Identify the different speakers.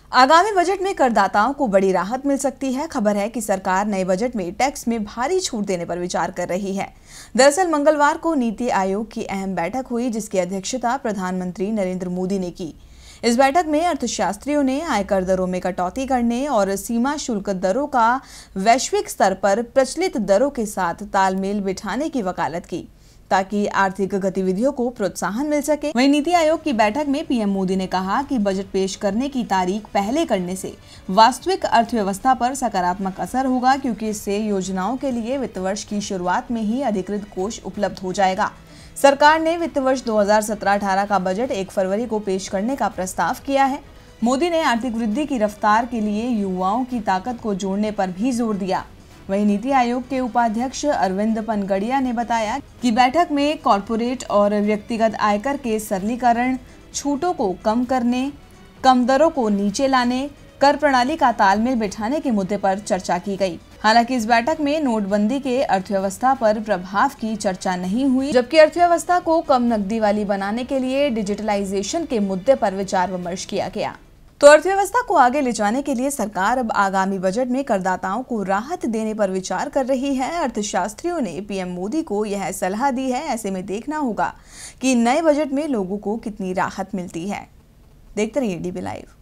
Speaker 1: आगामी बजट में करदाताओं को बड़ी राहत मिल सकती है। खबर है कि सरकार नए बजट में टैक्स में भारी छूट देने पर विचार कर रही है। दरअसल मंगलवार को नीति आयोग की अहम बैठक हुई, जिसकी अध्यक्षता प्रधानमंत्री नरेंद्र मोदी ने की। इस बैठक में अर्थशास्त्रियों ने आयकर दरों में कटौती करने और सीमा शुल्क दरों का वैश्विक स्तर पर प्रचलित दरों के साथ तालमेल बिठाने की वकालत की, ताकि आर्थिक गतिविधियों को प्रोत्साहन मिल सके। वहीं नीति आयोग की बैठक में पीएम मोदी ने कहा कि बजट पेश करने की तारीख पहले करने से वास्तविक अर्थव्यवस्था पर सकारात्मक असर होगा, क्योंकि इससे योजनाओं के लिए वित्त वर्ष की शुरुआत में ही अधिकृत कोष उपलब्ध हो जाएगा। सरकार ने वित्त वर्ष 2017-18 का बजट 1 फरवरी को पेश करने का प्रस्ताव किया है। मोदी ने आर्थिक वृद्धि की रफ्तार के लिए युवाओं की ताकत को जोड़ने पर भी जोर दिया। वहीं नीति आयोग के उपाध्यक्ष अरविंद पनगड़िया ने बताया कि बैठक में कॉरपोरेट और व्यक्तिगत आयकर के सरलीकरण, छूटों को कम करने, कम दरों को नीचे लाने, कर प्रणाली का तालमेल बिठाने के मुद्दे पर चर्चा की गई। हालांकि इस बैठक में नोटबंदी के अर्थव्यवस्था पर प्रभाव की चर्चा नहीं हुई, जबकि अर्थव्यवस्था को कम नकदी वाली बनाने के लिए डिजिटलाइजेशन के मुद्दे पर विचार विमर्श किया गया। तो अर्थव्यवस्था को आगे ले जाने के लिए सरकार अब आगामी बजट में करदाताओं को राहत देने पर विचार कर रही है। अर्थशास्त्रियों ने पीएम मोदी को यह सलाह दी है। ऐसे में देखना होगा कि नए बजट में लोगों को कितनी राहत मिलती है। देखते रहिए डीबी लाइव।